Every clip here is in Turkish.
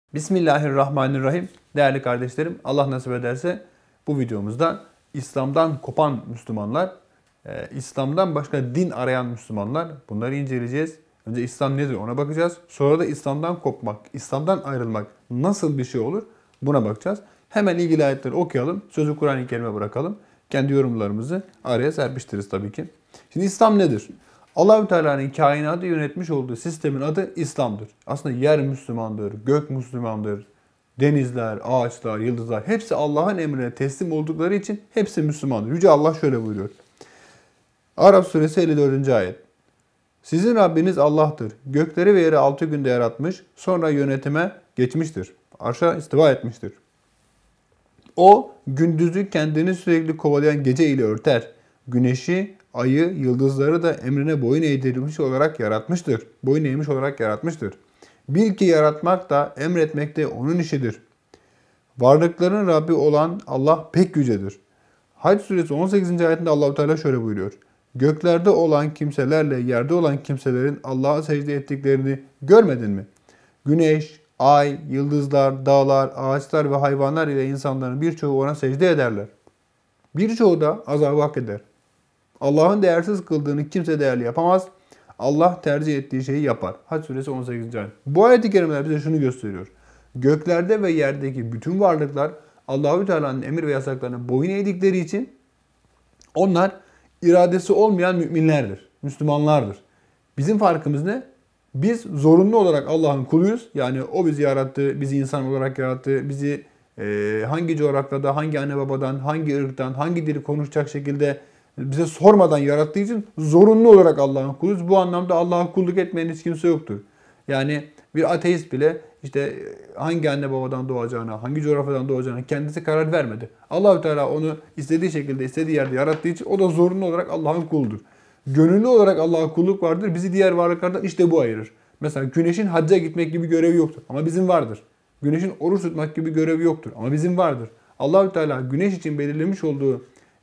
Bismillahirrahmanirrahim. Değerli kardeşlerim, Allah nasip ederse bu videomuzda İslam'dan kopan Müslümanlar, İslam'dan başka din arayan Müslümanlar, bunları inceleyeceğiz. Önce İslam nedir ona bakacağız. Sonra da İslam'dan kopmak, İslam'dan ayrılmak nasıl bir şey olur buna bakacağız. Hemen ilgili ayetleri okuyalım. Sözü Kur'an-ı Kerim'e bırakalım. Kendi yorumlarımızı araya serpiştiririz tabii ki. Şimdi İslam nedir? Allahü Teala'nın kainatı yönetmiş olduğu sistemin adı İslam'dır. Aslında yer Müslümandır, gök Müslümandır, denizler, ağaçlar, yıldızlar hepsi Allah'ın emrine teslim oldukları için hepsi Müslümandır. Yüce Allah şöyle buyuruyor. Araf suresi 54. ayet. Sizin Rabbiniz Allah'tır. Gökleri ve yeri 6 günde yaratmış, sonra yönetime geçmiştir. Arşa istiva etmiştir. O gündüzü kendini sürekli kovalayan gece ile örter. Güneşi, ayı, yıldızları da emrine boyun eğdirilmiş olarak yaratmıştır. Boyun eğmiş olarak yaratmıştır. Bil ki yaratmak da emretmek de onun işidir. Varlıkların Rabbi olan Allah pek yücedir. Hac suresi 18. ayetinde Allah-u Teala şöyle buyuruyor. Göklerde olan kimselerle yerde olan kimselerin Allah'a secde ettiklerini görmedin mi? Güneş, ay, yıldızlar, dağlar, ağaçlar ve hayvanlar ile insanların birçoğu ona secde ederler. Birçoğu da azabı hak eder. Allah'ın değersiz kıldığını kimse değerli yapamaz. Allah tercih ettiği şeyi yapar. Hac suresi 18. ayet. Bu ayet-i kerimeler bize şunu gösteriyor. Göklerde ve yerdeki bütün varlıklar Allahü Teala'nın emir ve yasaklarına boyun eğdikleri için onlar iradesi olmayan müminlerdir, Müslümanlardır. Bizim farkımız ne? Biz zorunlu olarak Allah'ın kuluyuz. Yani o bizi yarattı, bizi insan olarak yarattı, bizi hangi coğrafyada, hangi anne babadan, hangi ırktan, hangi dili konuşacak şekilde bize sormadan yarattığı için zorunlu olarak Allah'ın kuluyuz. Bu anlamda Allah'a kulluk etmeyen hiç kimse yoktur. Yani bir ateist bile işte hangi anne babadan doğacağına, hangi coğrafyadan doğacağına kendisi karar vermedi. Allahü Teala onu istediği şekilde, istediği yerde yarattığı için o da zorunlu olarak Allah'ın kuludur. Gönüllü olarak Allah'a kulluk vardır. Bizi diğer varlıklardan işte bu ayırır. Mesela güneşin hacca gitmek gibi görevi yoktur ama bizim vardır. Güneşin oruç tutmak gibi görevi yoktur ama bizim vardır. Allahü Teala güneş için belirlemiş olduğu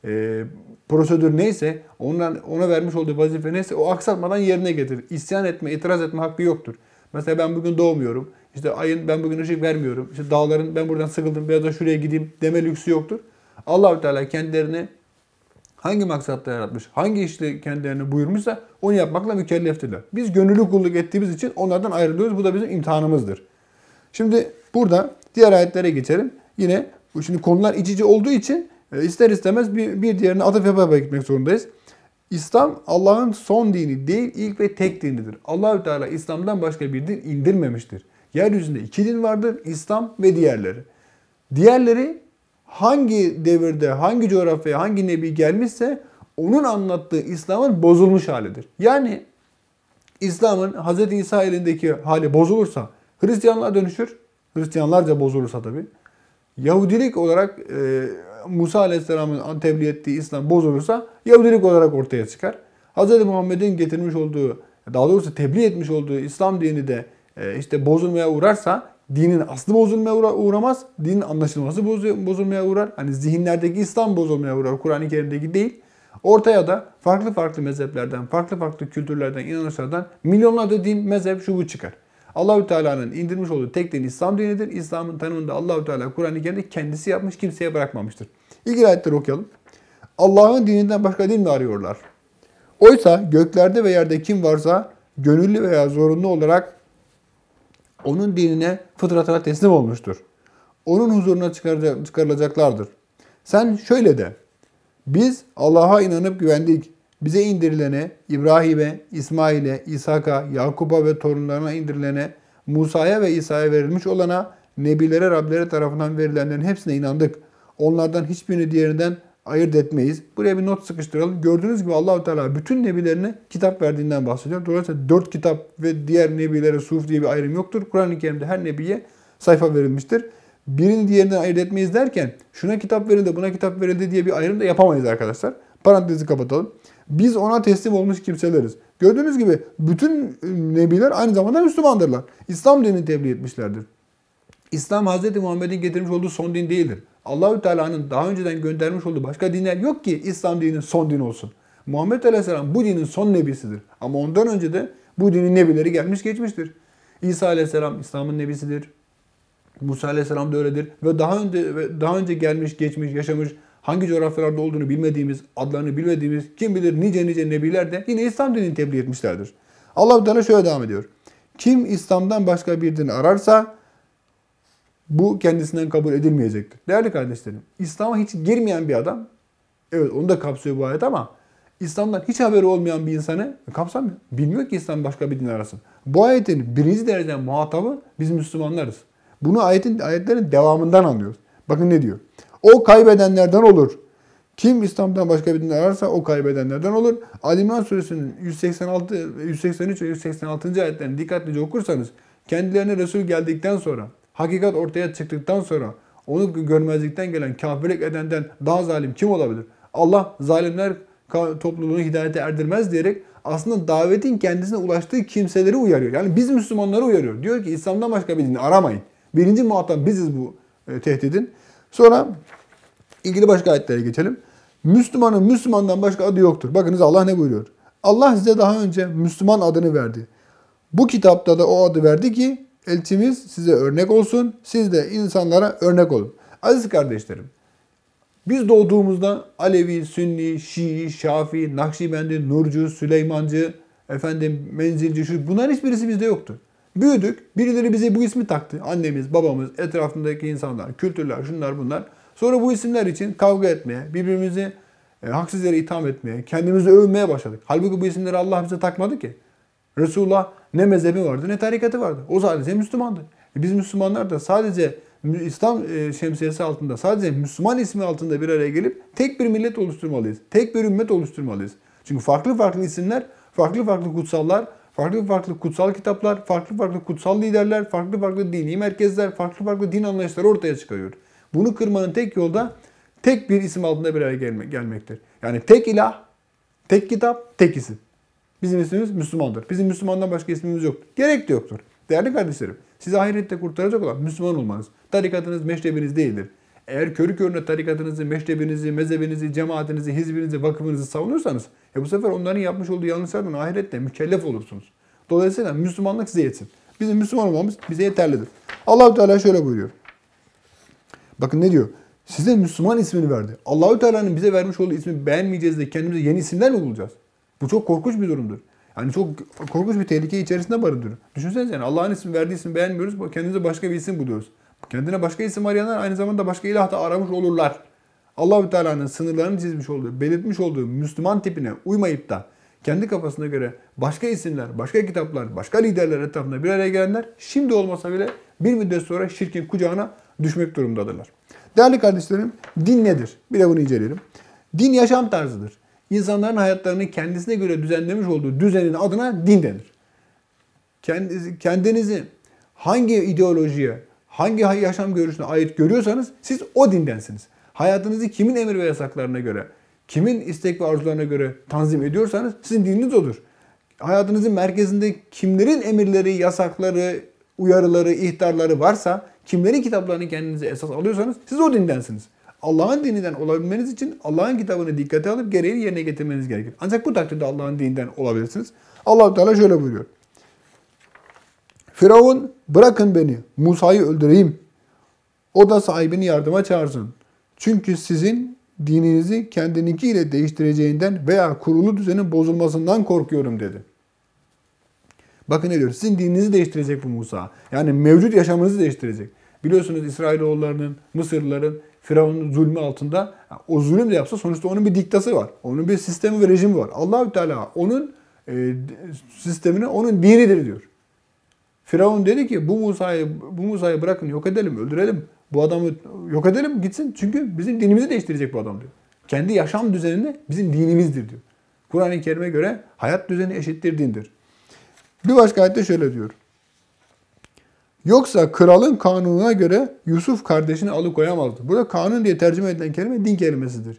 prosedür neyse, ona vermiş olduğu vazife neyse o aksatmadan yerine getirir. İsyan etme, itiraz etme hakkı yoktur. Mesela ben bugün doğmuyorum. İşte ayın ben bugün ışık vermiyorum. İşte dağların ben buradan sıkıldım biraz da şuraya gideyim deme lüksü yoktur. Allahü Teala kendilerini hangi maksatla yaratmış, hangi işle kendilerine buyurmuşsa onu yapmakla mükelleftirler. Biz gönüllü kulluk ettiğimiz için onlardan ayrılıyoruz. Bu da bizim imtihanımızdır. Şimdi burada diğer ayetlere geçelim. Yine şimdi konular iç içe olduğu için ister istemez bir diğerine atıf yapa gitmek zorundayız. İslam Allah'ın son dini değil, ilk ve tek dinidir. Allahü Teala İslam'dan başka bir din indirmemiştir. Yeryüzünde iki din vardır, İslam ve diğerleri. Diğerleri hangi devirde, hangi coğrafyaya, hangi nebi gelmişse onun anlattığı İslam'ın bozulmuş halidir. Yani İslam'ın Hz. İsa elindeki hali bozulursa Hristiyanlığa dönüşür. Hristiyanlarca bozulursa tabii. Yahudilik olarak Musa Aleyhisselam'ın tebliğ ettiği İslam bozulursa Yahudilik olarak ortaya çıkar. Hz. Muhammed'in getirmiş olduğu, daha doğrusu tebliğ etmiş olduğu İslam dini de işte bozulmaya uğrarsa dinin aslı bozulmaya uğramaz. Dinin anlaşılması bozulmaya uğrar. Hani zihinlerdeki İslam bozulmaya uğrar. Kur'an-ı Kerim'deki değil. Ortaya da farklı farklı mezheplerden, farklı farklı kültürlerden, inanışlardan milyonlarca din, mezhep şu bu çıkar. Allahü Teala'nın indirmiş olduğu tek din İslam dinidir. İslam'ın tanımını da Allahü Teala Kur'an-ı Kerim'de kendisi yapmış, kimseye bırakmamıştır. İlgili ayetleri okuyalım. Allah'ın dininden başka din mi arıyorlar? Oysa göklerde ve yerde kim varsa gönüllü veya zorunlu olarak onun dinine, fıtratına teslim olmuştur. Onun huzuruna çıkarılacaklardır. Sen şöyle de, biz Allah'a inanıp güvendik. Bize indirilene, İbrahim'e, İsmail'e, İshak'a, Yakub'a ve torunlarına indirilene, Musa'ya ve İsa'ya verilmiş olana, nebilere Rableri tarafından verilenlerin hepsine inandık. Onlardan hiçbirini diğerinden ayırt etmeyiz. Buraya bir not sıkıştıralım. Gördüğünüz gibi Allah-u Teala bütün nebilerine kitap verdiğinden bahsediyor. Dolayısıyla 4 kitap ve diğer nebilere suf diye bir ayrım yoktur. Kur'an-ı Kerim'de her nebiye sayfa verilmiştir. Birini diğerinden ayırt etmeyiz derken şuna kitap verildi, buna kitap verildi diye bir ayrım da yapamayız arkadaşlar. Parantezi kapatalım. Biz ona teslim olmuş kimseleriz. Gördüğünüz gibi bütün nebiler aynı zamanda Müslümandırlar. İslam dinini tebliğ etmişlerdir. İslam Hz. Muhammed'in getirmiş olduğu son din değildir. Allahü Teala'nın daha önceden göndermiş olduğu başka dinler yok ki İslam dininin son din olsun. Muhammed Aleyhisselam bu dinin son nebisidir. Ama ondan önce de bu dinin nebileri gelmiş geçmiştir. İsa Aleyhisselam İslam'ın nebisidir. Musa Aleyhisselam da öyledir. Ve daha önce gelmiş, geçmiş, yaşamış, hangi coğrafyalarda olduğunu bilmediğimiz, adlarını bilmediğimiz, kim bilir nice nebiler de yine İslam dinini tebliğ etmişlerdir. Allah-u Teala şöyle devam ediyor. Kim İslam'dan başka bir din ararsa bu kendisinden kabul edilmeyecektir. Değerli kardeşlerim, İslam'a hiç girmeyen bir adam, evet onu da kapsıyor bu ayet ama İslam'dan hiç haberi olmayan bir insanı kapsamıyor. Bilmiyor ki İslam başka bir din arasın. Bu ayetin birinci dereceden muhatabı biz Müslümanlarız. Bunu ayetlerin devamından anlıyoruz. Bakın ne diyor? O kaybedenlerden olur. Kim İslam'dan başka bir din ararsa o kaybedenlerden olur. Ali İmran Suresinin 183 ve 186. ayetlerini dikkatlice okursanız kendilerine Resul geldikten sonra, hakikat ortaya çıktıktan sonra onu görmezlikten gelen, kafirlik edenden daha zalim kim olabilir? Allah zalimler topluluğunu hidayete erdirmez diyerek aslında davetin kendisine ulaştığı kimseleri uyarıyor. Yani biz Müslümanları uyarıyor. Diyor ki İslam'dan başka bir din aramayın. Birinci muhatap biziz bu tehdidin. Sonra ilgili başka ayetlere geçelim. Müslümanın Müslümandan başka adı yoktur. Bakınız Allah ne buyuruyor? Allah size daha önce Müslüman adını verdi. Bu kitapta da o adı verdi ki elçimiz size örnek olsun. Siz de insanlara örnek olun. Aziz kardeşlerim, biz doğduğumuzda Alevi, Sünni, Şii, Şafii, Nakşibendi, Nurcu, Süleymancı, Menzilci, bunların hiçbirisi bizde yoktu. Büyüdük, birileri bize bu ismi taktı. Annemiz, babamız, etrafındaki insanlar, kültürler, şunlar bunlar. Sonra bu isimler için kavga etmeye, birbirimizi haksız yere itham etmeye, kendimizi övmeye başladık. Halbuki bu isimleri Allah bize takmadı ki. Resulullah ne mezhebi vardı ne tarikatı vardı. O sadece Müslümandı. Biz Müslümanlar da sadece İslam şemsiyesi altında, sadece Müslüman ismi altında bir araya gelip tek bir millet oluşturmalıyız. Tek bir ümmet oluşturmalıyız. Çünkü farklı isimler, farklı kutsallar, farklı kutsal kitaplar, farklı kutsal liderler, farklı dini merkezler, farklı din anlayışları ortaya çıkarıyor. Bunu kırmanın tek yolu da tek bir isim altında bir araya gelmektir. Yani tek ilah, tek kitap, tek isim. Bizim ismimiz Müslümandır. Bizim Müslümandan başka ismimiz yoktur. Gerek de yoktur. Değerli kardeşlerim, sizi ahirette kurtaracak olan Müslüman olmanız. Tarikatınız, meşrebiniz değildir. Eğer körü körüne tarikatınızı, meşrebinizi, mezhebinizi, cemaatinizi, hizbinizi, vakıfınızı savunuyorsanız bu sefer onların yapmış olduğu yanlışlardan ahirette mükellef olursunuz. Dolayısıyla Müslümanlık size yetsin. Bizim Müslüman olmamız bize yeterlidir. Allah-u Teala şöyle buyuruyor. Bakın ne diyor? Size Müslüman ismini verdi. Allah-u Teala'nın bize vermiş olduğu ismi beğenmeyeceğiz de kendimize yeni isimler mi bulacağız? Bu çok korkunç bir durumdur. Yani çok korkunç bir tehlike içerisinde barındırır. Düşünsenize yani Allah'ın ismi verdiği ismi beğenmiyoruz. Kendimize başka bir isim buluyoruz. Kendine başka isim arayanlar aynı zamanda başka ilah da aramış olurlar. Allah-u Teala'nın sınırlarını çizmiş olduğu, belirtmiş olduğu Müslüman tipine uymayıp da kendi kafasına göre başka isimler, başka kitaplar, başka liderler etrafında bir araya gelenler şimdi olmasa bile bir müddet sonra şirkin kucağına düşmek durumundadırlar. Değerli kardeşlerim, din nedir? Bir de bunu inceleyelim. Din yaşam tarzıdır. İnsanların hayatlarını kendisine göre düzenlemiş olduğu düzenin adına din denir. Kendinizi hangi ideolojiye, hangi yaşam görüşüne ait görüyorsanız siz o dindensiniz. Hayatınızı kimin emir ve yasaklarına göre, kimin istek ve arzularına göre tanzim ediyorsanız sizin dininiz odur. Hayatınızın merkezinde kimlerin emirleri, yasakları, uyarıları, ihtarları varsa, kimlerin kitaplarını kendinize esas alıyorsanız siz o dindensiniz. Allah'ın dininden olabilmeniz için Allah'ın kitabını dikkate alıp gereğini yerine getirmeniz gerekir. Ancak bu takdirde Allah'ın dininden olabilirsiniz. Allah-u Teala şöyle buyuruyor. Firavun bırakın beni, Musa'yı öldüreyim. O da sahibini yardıma çağırsın. Çünkü sizin dininizi kendininkiyle değiştireceğinden veya kurulu düzenin bozulmasından korkuyorum dedi. Bakın ne diyor? Sizin dininizi değiştirecek bu Musa. Yani mevcut yaşamınızı değiştirecek. Biliyorsunuz İsrailoğullarının, Mısırlıların Firavun'un zulmü altında o zulüm de yapsa sonuçta onun bir diktası var. Onun bir sistemi ve rejimi var. Allah-u Teala onun sistemini, onun dinidir diyor. Firavun dedi ki bu Musa'yı bırakın, yok edelim, öldürelim. Bu adamı yok edelim gitsin. Çünkü bizim dinimizi değiştirecek bu adam diyor. Kendi yaşam düzenini bizim dinimizdir diyor. Kur'an-ı Kerim'e göre hayat düzeni eşittir dindir. Bir başka ayette şöyle diyor. Yoksa kralın kanununa göre Yusuf kardeşini alıkoyamazdı. Burada kanun diye tercüme edilen kelime din kelimesidir.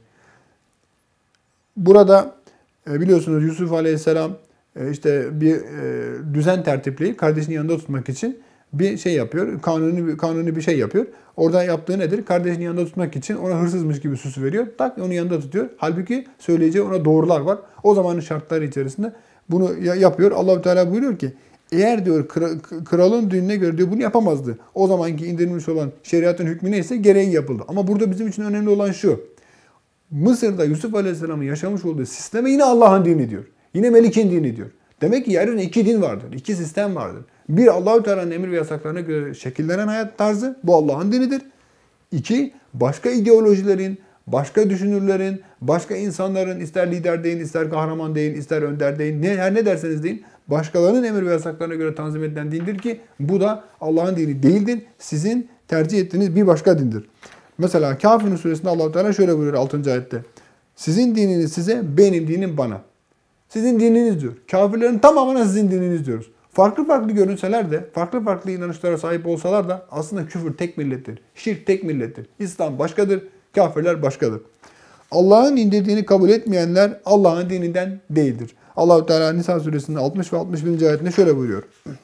Burada biliyorsunuz Yusuf Aleyhisselam işte bir düzen tertipleyip kardeşini yanında tutmak için bir şey yapıyor. Kanuni bir şey yapıyor. Orada yaptığı nedir? Kardeşini yanında tutmak için ona hırsızmış gibi süsü veriyor. Tak onu yanında tutuyor. Halbuki söyleyeceği ona doğrular var. O zamanın şartları içerisinde bunu yapıyor. Allah-u Teala buyuruyor ki Eğer diyor kralın dinine göre diyor bunu yapamazdı. O zamanki indirilmiş olan şeriatın hükmü neyse gereği yapıldı. Ama burada bizim için önemli olan şu. Mısır'da Yusuf Aleyhisselam'ın yaşamış olduğu sisteme yine Allah'ın dini diyor. Yine Melik'in dini diyor. Demek ki yeryüzünde iki din vardır. İki sistem vardır. Bir Allah-u Teala'nın emir ve yasaklarına göre şekillenen hayat tarzı. Bu Allah'ın dinidir. İki, başka ideolojilerin, başka düşünürlerin, başka insanların ister lider deyin, ister kahraman deyin, ister önder deyin, her ne derseniz deyin. Başkalarının emir ve yasaklarına göre tanzim edilen dindir ki bu da Allah'ın dini değildir. Sizin tercih ettiğiniz bir başka dindir. Mesela Kafirun suresinde Allah-u Teala şöyle buyuruyor 6. ayette. Sizin dininiz size, benim dinim bana. Sizin dininiz diyor. Kafirlerin tamamına sizin dininiz diyoruz. Farklı farklı görünseler de, farklı farklı inanışlara sahip olsalar da aslında küfür tek millettir. Şirk tek millettir. İslam başkadır, kafirler başkadır. Allah'ın indirdiğini kabul etmeyenler Allah'ın dininden değildir. Allah-u Teala Nisa suresinin 60 ve 61. ayetinde şöyle buyuruyor.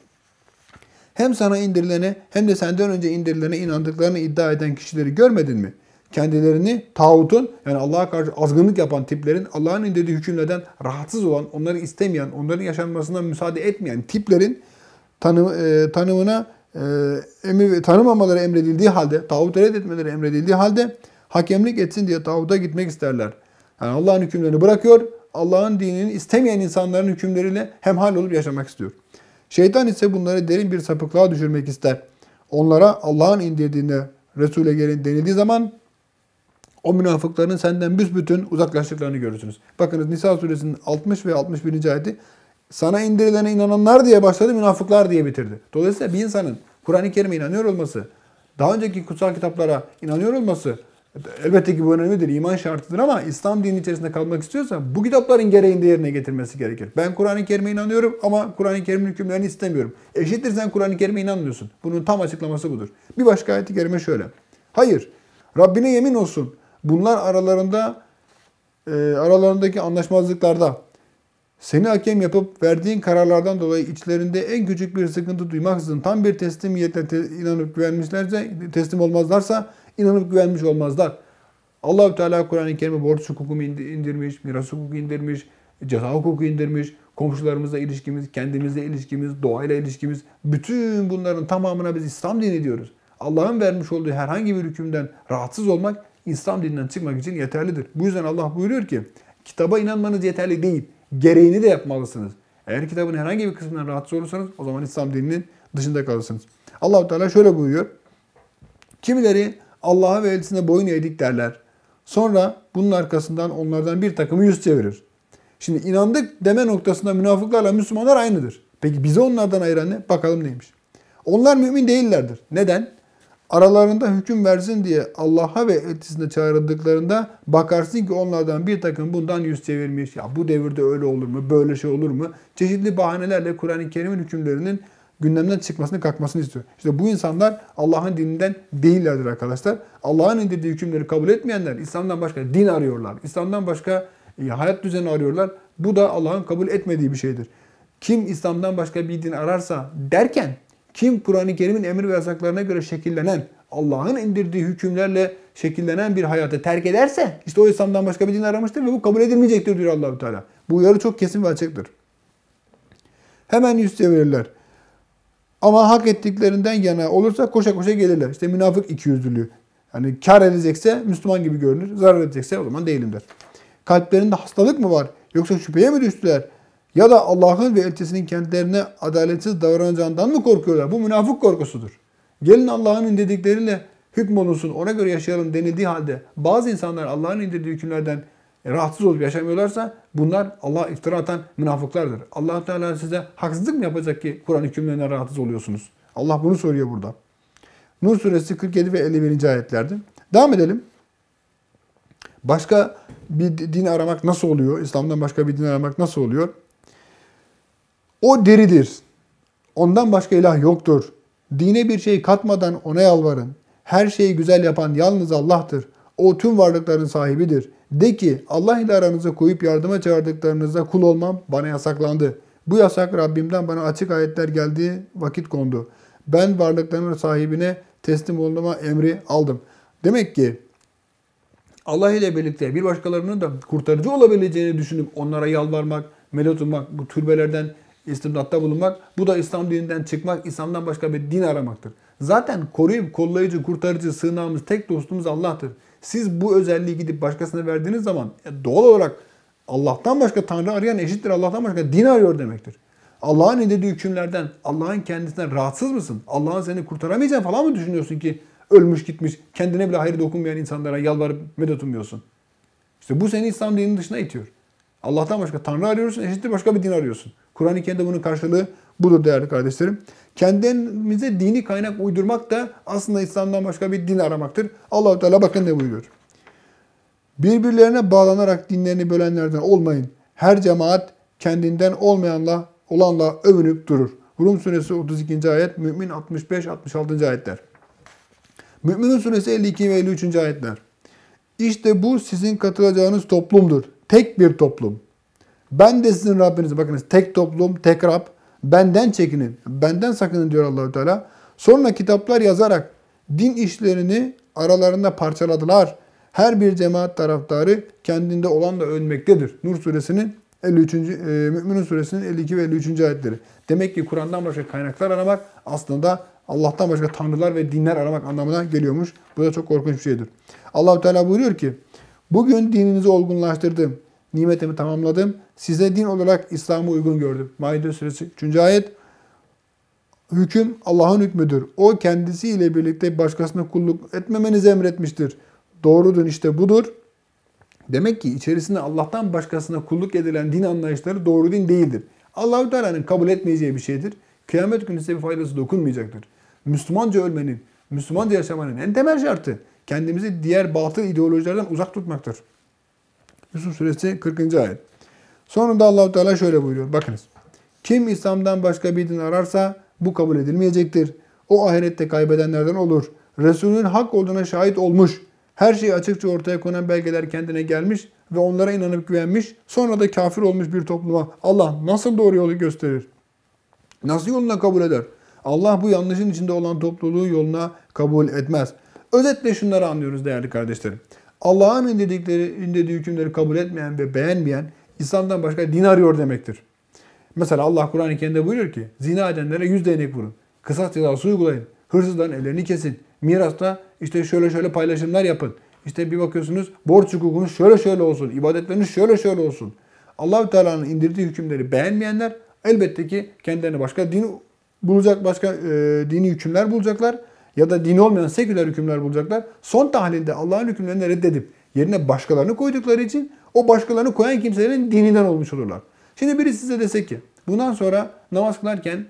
Hem sana indirilene hem de senden önce indirilene inandıklarını iddia eden kişileri görmedin mi? Kendilerini tağutun yani Allah'a karşı azgınlık yapan tiplerin Allah'ın indirdiği hükümlerden rahatsız olan, onları istemeyen, onların yaşanmasına müsaade etmeyen tiplerin tanımına tanımamaları emredildiği halde, tağut reddetmeleri emredildiği halde hakemlik etsin diye tağuta gitmek isterler. Yani Allah'ın hükümlerini bırakıyor, Allah'ın dinini istemeyen insanların hükümleriyle hemhal olup yaşamak istiyor. Şeytan ise bunları derin bir sapıklığa düşürmek ister. Onlara Allah'ın indirdiğine Resul'e gelin denildiği zaman o münafıkların senden büsbütün uzaklaştıklarını görürsünüz. Bakınız Nisa suresinin 60 ve 61. ayeti sana indirilene inananlar diye başladı, münafıklar diye bitirdi. Dolayısıyla bir insanın Kur'an-ı Kerim'e inanıyor olması, daha önceki kutsal kitaplara inanıyor olması elbette ki bu önemlidir, iman şartıdır ama İslam dini içerisinde kalmak istiyorsa bu kitapların gereğini de yerine getirmesi gerekir. Ben Kur'an-ı Kerim'e inanıyorum ama Kur'an-ı Kerim'in hükümlerini istemiyorum. Eşittir sen Kur'an-ı Kerim'e inanmıyorsun. Bunun tam açıklaması budur. Bir başka ayet-i kerime şöyle. Hayır, Rabbine yemin olsun. Bunlar aralarındaki anlaşmazlıklarda seni hakem yapıp verdiğin kararlardan dolayı içlerinde en küçük bir sıkıntı duymaksızın tam bir teslimiyetle inanıp güvenmişlerse, teslim olmazlarsa inanıp güvenmiş olmazlar. Allah-u Teala Kur'an-ı Kerim'e borç hukuku indirmiş, miras hukuku indirmiş, ceza hukuku indirmiş, komşularımızla ilişkimiz, kendimizle ilişkimiz, doğayla ilişkimiz, bütün bunların tamamına biz İslam dini diyoruz. Allah'ın vermiş olduğu herhangi bir hükümden rahatsız olmak İslam dininden çıkmak için yeterlidir. Bu yüzden Allah buyuruyor ki kitaba inanmanız yeterli değil. Gereğini de yapmalısınız. Eğer kitabın herhangi bir kısmından rahatsız olursanız o zaman İslam dininin dışında kalırsınız. Allah-u Teala şöyle buyuruyor. Kimileri Allah'a ve elçisine boyun eğdik derler. Sonra bunun arkasından onlardan bir takımı yüz çevirir. Şimdi inandık deme noktasında münafıklarla Müslümanlar aynıdır. Peki bizi onlardan ayıran ne? Bakalım neymiş. Onlar mümin değillerdir. Neden? Aralarında hüküm versin diye Allah'a ve elçisine çağrıldıklarında bakarsın ki onlardan bir takım bundan yüz çevirmiş. Ya bu devirde öyle olur mu? Böyle şey olur mu? Çeşitli bahanelerle Kur'an-ı Kerim'in hükümlerinin gündemden çıkmasını, kalkmasını istiyor. İşte bu insanlar Allah'ın dininden değillerdir arkadaşlar. Allah'ın indirdiği hükümleri kabul etmeyenler İslam'dan başka din arıyorlar. İslam'dan başka hayat düzeni arıyorlar. Bu da Allah'ın kabul etmediği bir şeydir. Kim İslam'dan başka bir din ararsa derken kim Kur'an-ı Kerim'in emir ve yasaklarına göre şekillenen, Allah'ın indirdiği hükümlerle şekillenen bir hayatı terk ederse işte o İslam'dan başka bir din aramıştır ve bu kabul edilmeyecektir diyor Allah-u Teala. Bu uyarı çok kesin ve açıktır. Hemen yüz çevirirler. Ama hak ettiklerinden yana olursa koşa koşa gelirler. İşte münafık ikiyüzlülüğü. Yani kar edecekse Müslüman gibi görünür, zarar edecekse o zaman değilim der. Kalplerinde hastalık mı var yoksa şüpheye mi düştüler? Ya da Allah'ın ve elçisinin kendilerine adaletsiz davranacağından mı korkuyorlar? Bu münafık korkusudur. Gelin Allah'ın indirdikleriyle hükmolunsun, ona göre yaşayalım denildiği halde bazı insanlar Allah'ın indirdiği hükümlerden rahatsız olup yaşamıyorlarsa bunlar Allah'a iftira atan münafıklardır. Allah Teala size haksızlık mı yapacak ki Kur'an hükümlerinden rahatsız oluyorsunuz? Allah bunu soruyor burada. Nur suresi 47 ve 51. ayetlerdi. Devam edelim. Başka bir din aramak nasıl oluyor? İslam'dan başka bir din aramak nasıl oluyor? O diridir. Ondan başka ilah yoktur. Dine bir şey katmadan ona yalvarın. Her şeyi güzel yapan yalnız Allah'tır. O tüm varlıkların sahibidir. De ki Allah ile aranıza koyup yardıma çağırdıklarınızda kul olmam bana yasaklandı. Bu yasak Rabbimden bana açık ayetler geldiği vakit kondu. Ben varlıkların sahibine teslim olma emri aldım. Demek ki Allah ile birlikte bir başkalarının da kurtarıcı olabileceğini düşünüp onlara yalvarmak, medet ummak, bu türbelerden istimdatta bulunmak. Bu da İslam dininden çıkmak, İslam'dan başka bir din aramaktır. Zaten koruyup kollayıcı, kurtarıcı, sığınağımız, tek dostumuz Allah'tır. Siz bu özelliği gidip başkasına verdiğiniz zaman doğal olarak Allah'tan başka Tanrı arayan eşittir Allah'tan başka din arıyor demektir. Allah'ın indirdiği hükümlerden, Allah'ın kendisinden rahatsız mısın? Allah'ın seni kurtaramayacağını falan mı düşünüyorsun ki ölmüş gitmiş, kendine bile hayır dokunmayan insanlara yalvarıp medet umuyorsun? İşte bu seni İslam dininin dışına itiyor. Allah'tan başka Tanrı arıyorsun, eşittir başka bir din arıyorsun. Kur'an-ı Kerim'de bunun karşılığı budur değerli kardeşlerim. Kendimize dini kaynak uydurmak da aslında İslam'dan başka bir din aramaktır. Allah-u Teala bakın ne buyuruyor. Birbirlerine bağlanarak dinlerini bölenlerden olmayın. Her cemaat kendinden olanla övünüp durur. Rum suresi 32. ayet, Mümin 65-66. ayetler. Mü'minun suresi 52 ve 53. ayetler. İşte bu sizin katılacağınız toplumdur. Tek bir toplum. Ben de sizin Rabbinizim. Bakınız tek toplum, tek Rab. Benden çekinin. Benden sakının diyor Allah-u Teala. Sonra kitaplar yazarak din işlerini aralarında parçaladılar. Her bir cemaat taraftarı kendinde olanla övünmektedir. Nur suresinin 53. Mü'minun suresinin 52 ve 53. ayetleri. Demek ki Kur'an'dan başka kaynaklar aramak aslında Allah'tan başka tanrılar ve dinler aramak anlamına geliyormuş. Bu da çok korkunç bir şeydir. Allah-u Teala buyuruyor ki, bugün dininizi olgunlaştırdım, nimetimi tamamladım, size din olarak İslam'ı uygun gördüm. Maide suresi 3. ayet. Hüküm Allah'ın hükmüdür. O kendisiyle birlikte başkasına kulluk etmemenizi emretmiştir. Doğrudur, işte budur. Demek ki içerisinde Allah'tan başkasına kulluk edilen din anlayışları doğru din değildir. Allah-u Teala'nın kabul etmeyeceği bir şeydir. Kıyamet günü size bir faydası dokunmayacaktır. Müslümanca ölmenin, Müslümanca yaşamanın en temel şartı kendimizi diğer batıl ideolojilerden uzak tutmaktır. Yusuf suresi 40. ayet. Sonunda Allah-u Teala şöyle buyuruyor. Bakınız. Kim İslam'dan başka bir din ararsa bu kabul edilmeyecektir. O ahirette kaybedenlerden olur. Resulünün hak olduğuna şahit olmuş. Her şey açıkça ortaya konan belgeler kendine gelmiş ve onlara inanıp güvenmiş. Sonra da kafir olmuş bir topluma Allah nasıl doğru yolu gösterir? Nasıl yoluna kabul eder? Allah bu yanlışın içinde olan topluluğu yoluna kabul etmez. Özetle şunları anlıyoruz değerli kardeşlerim. Allah'ın indirdiği hükümleri kabul etmeyen ve beğenmeyen İslam'dan başka din arıyor demektir. Mesela Allah Kur'an-ı Kerim'de buyuruyor ki zina edenlere 100 değnek vurun. Kısas cezası uygulayın. Hırsızların ellerini kesin. Mirasta işte şöyle paylaşımlar yapın. İşte bir bakıyorsunuz borç hukukunuz şöyle olsun. İbadetleriniz şöyle olsun. Allah-u Teala'nın indirdiği hükümleri beğenmeyenler elbette ki kendilerine başka din bulacak, başka dini hükümler bulacaklar. Ya da dini olmayan seküler hükümler bulacaklar. Son tahlilde Allah'ın hükümlerini reddedip yerine başkalarını koydukları için o başkalarını koyan kimselerin dininden olmuş olurlar. Şimdi biri size dese ki bundan sonra namaz kılarken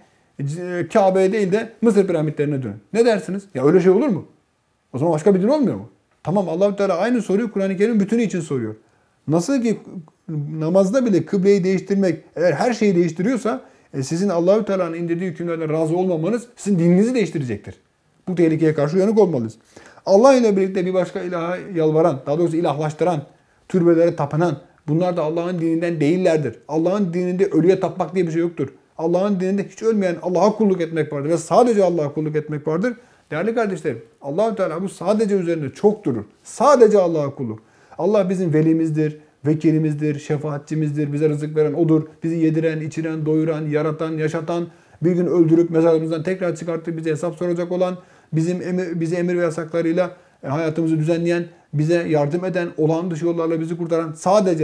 Kabe'ye değil de Mısır piramitlerine dönün. Ne dersiniz? Ya öyle şey olur mu? O zaman başka bir din olmuyor mu? Tamam Allah-u Teala aynı soruyu Kur'an-ı Kerim'in bütünü için soruyor. Nasıl ki namazda bile kıbleyi değiştirmek eğer her şeyi değiştiriyorsa sizin Allah-u Teala'nın indirdiği hükümlerle razı olmamanız sizin dininizi değiştirecektir. Bu tehlikeye karşı uyanık olmalıyız. Allah ile birlikte bir başka ilaha yalvaran, daha doğrusu ilahlaştıran, türbelere tapınan, bunlar da Allah'ın dininden değillerdir. Allah'ın dininde ölüye tapmak diye bir şey yoktur. Allah'ın dininde hiç ölmeyen Allah'a kulluk etmek vardır ve sadece Allah'a kulluk etmek vardır. Değerli kardeşlerim, Allah-u Teala bu sadece üzerinde çok durur. Sadece Allah'a kulluk. Allah bizim velimizdir, vekilimizdir, şefaatçimizdir, bize rızık veren O'dur. Bizi yediren, içiren, doyuran, yaratan, yaşatan, bir gün öldürüp mezarımızdan tekrar çıkartıp bize hesap soracak olan, bizi emir ve yasaklarıyla hayatımızı düzenleyen, bize yardım eden, olağan dışı yollarla bizi kurtaran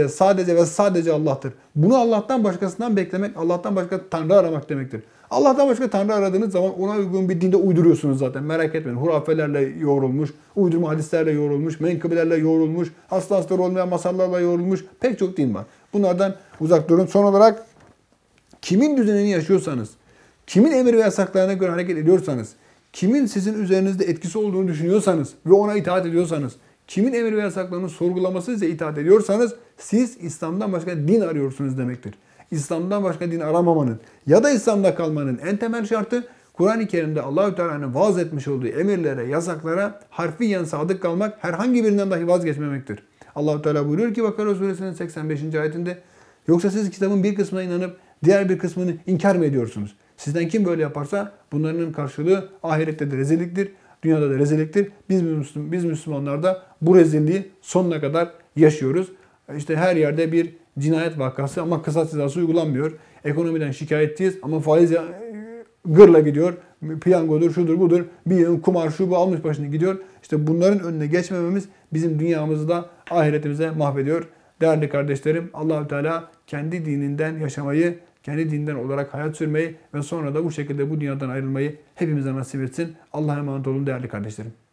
sadece Allah'tır. Bunu Allah'tan başkasından beklemek, Allah'tan başka Tanrı aramak demektir. Allah'tan başka Tanrı aradığınız zaman ona uygun bir dinde uyduruyorsunuz zaten. Merak etmeyin. Hurafelerle yoğrulmuş, uydurma hadislerle yoğrulmuş, menkıbelerle yoğrulmuş, aslı olmayan masallarla yoğrulmuş pek çok din var. Bunlardan uzak durun. Son olarak kimin düzenini yaşıyorsanız, kimin emir ve yasaklarına göre hareket ediyorsanız, kimin sizin üzerinizde etkisi olduğunu düşünüyorsanız ve ona itaat ediyorsanız, kimin emir ve yasaklarını sorgulaması size itaat ediyorsanız siz İslam'dan başka din arıyorsunuz demektir. İslam'dan başka din aramamanın ya da İslam'da kalmanın en temel şartı Kur'an-ı Kerim'de Allahü Teala'nın vaaz etmiş olduğu emirlere, yasaklara harfiyen sadık kalmak, herhangi birinden dahi vazgeçmemektir. Allahü Teala buyuruyor ki Bakara suresinin 85. ayetinde yoksa siz kitabın bir kısmına inanıp diğer bir kısmını inkar mı ediyorsunuz? Sizden kim böyle yaparsa bunların karşılığı ahirette de rezilliktir, dünyada da rezilliktir. Biz Müslümanlar da bu rezilliği sonuna kadar yaşıyoruz. İşte her yerde bir cinayet vakası ama kısas cezası uygulanmıyor. Ekonomiden şikayetçiyiz ama faiz gırla gidiyor. Piyangodur, şudur, budur. Bir yığın kumar, şu bu almış başını gidiyor. İşte bunların önüne geçmememiz bizim dünyamızı da ahiretimize mahvediyor. Değerli kardeşlerim, Allahü Teala kendi dininden yaşamayı, kendi dininden olarak hayat sürmeyi ve sonra da bu şekilde bu dünyadan ayrılmayı hepimize nasip etsin. Allah'a emanet olun değerli kardeşlerim.